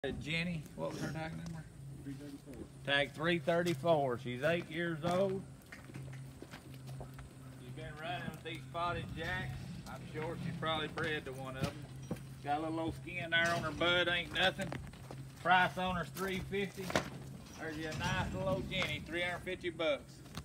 Jenny, what was her tag number? 334. Tag 334. She's 8 years old. She's been running with these spotted jacks. I'm sure she's probably bred to one of them. Got a little old skin there on her bud, ain't nothing. Price on her's $350. There's you a nice little old Jenny, $350.